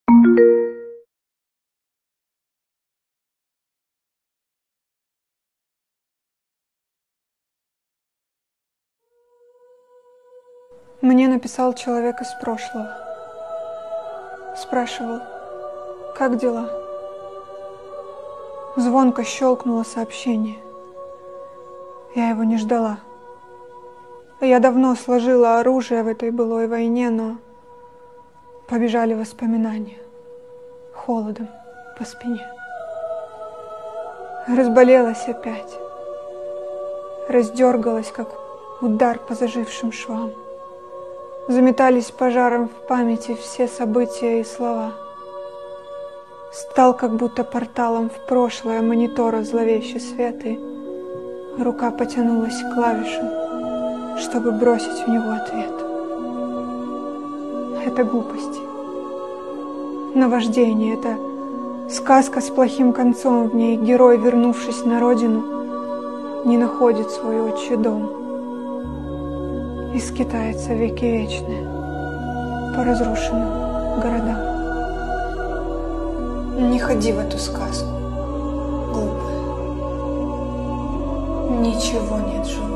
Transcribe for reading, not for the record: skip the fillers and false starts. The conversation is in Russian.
Мне написал человек из прошлого. Спрашивал, как дела? Звонко щелкнуло сообщение. Я его не ждала. Я давно сложила оружие в этой былой войне, но побежали воспоминания холодом по спине. Разболелась опять, раздергалась, как удар по зажившим швам. Заметались пожаром в памяти все события и слова. Стал как будто порталом в прошлое монитора зловещий свет, и рука потянулась к клавишам, чтобы бросить в него ответ. Это глупости, наваждение, это сказка с плохим концом. В ней герой, вернувшись на родину, не находит свой отчий дом и скитается веки вечные по разрушенным городам. Не ходи в эту сказку, глупая. Ничего нет живого.